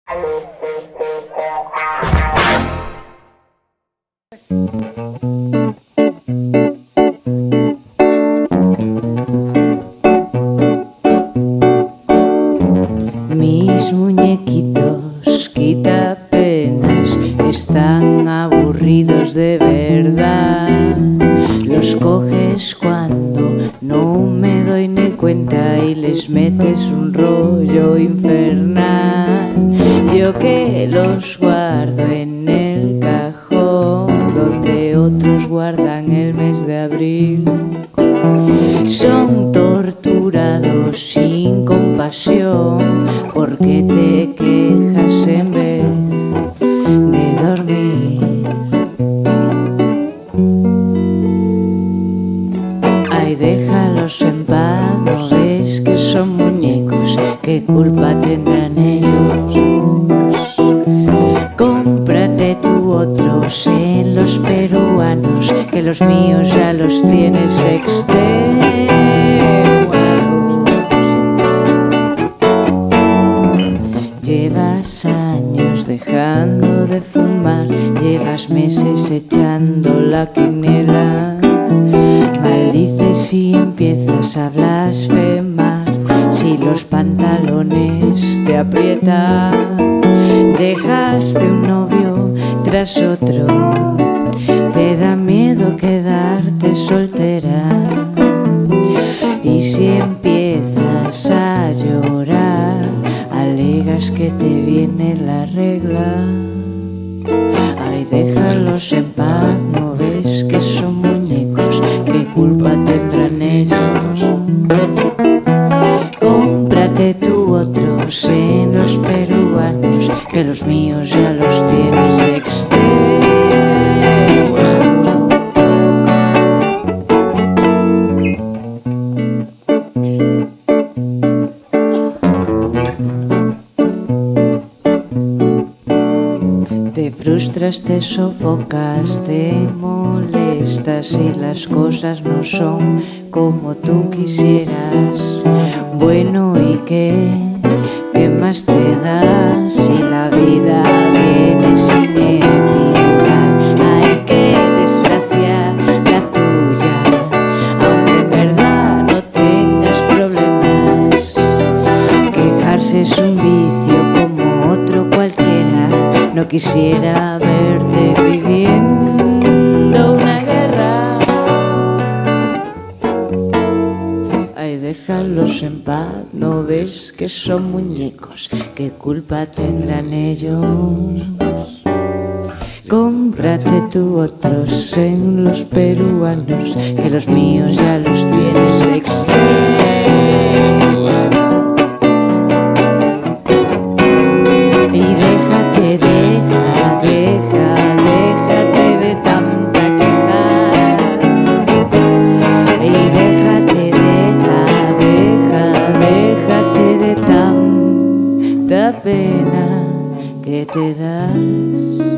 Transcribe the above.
Mis muñequitos quitapenas están aburridos de verdad. Los coges cuando no me doy ni cuenta y les metes un rollo infernal. Yo que los guardo en el cajón donde otros guardan el mes de abril. Son torturados sin compasión porque te quejas en vez de dormir. Ay, déjalos en paz, ¿no ves que son muñecos? ¿Qué culpa tendrán ellos? Cómprate tú otros en los peruanos, que los míos ya los tienes extenuados. Llevas años dejando de fumar, llevas meses echando la quinela. Maldices y empiezas a blasfemar si los pantalones te aprietan. Dejaste un novio tras otro, te da miedo quedarte soltera. Y si empiezas a llorar, alegas que te viene la regla. Ay, déjalos en paz, ¿no ves que son muñecos? ¿Qué culpa tendrán ellos? Cómprate tú otros en los peruanos, que los míos ya los tienes extenuados. Te frustras, te sofocas, te molestas y las cosas no son como tú quisieras. Bueno, ¿y qué? ¿Qué más te da si la vida viene sin epidural? Ay, qué desgracia la tuya, aunque en verdad no tengas problemas. Quejarse es un vicio como otro cualquiera. No quisiera verte viviendo una guerra. Ay, déjalos en paz, ¿no ves que son muñecos? ¿Qué culpa tendrán ellos? Cómprate tú otros en los peruanos, que los míos ya los tienes extenuados. Y déjate de tanta queja. Y déjate de tanta pena que te das.